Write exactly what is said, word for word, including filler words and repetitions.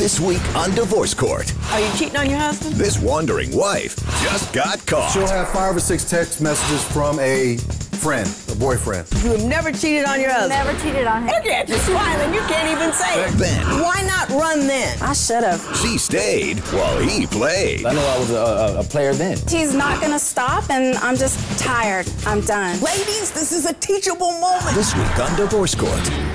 This week on Divorce Court. Are you cheating on your husband? This wandering wife just got caught. She'll have five or six text messages from a friend, a boyfriend. You have never cheated on your husband? Never cheated on him. Look at you smiling. You can't even say it. Then Why not run then? I should have. she stayed while he played. I know I was a, a, a player then. He's not gonna stop, and I'm just tired. I'm done. Ladies, this is a teachable moment. This week on Divorce Court.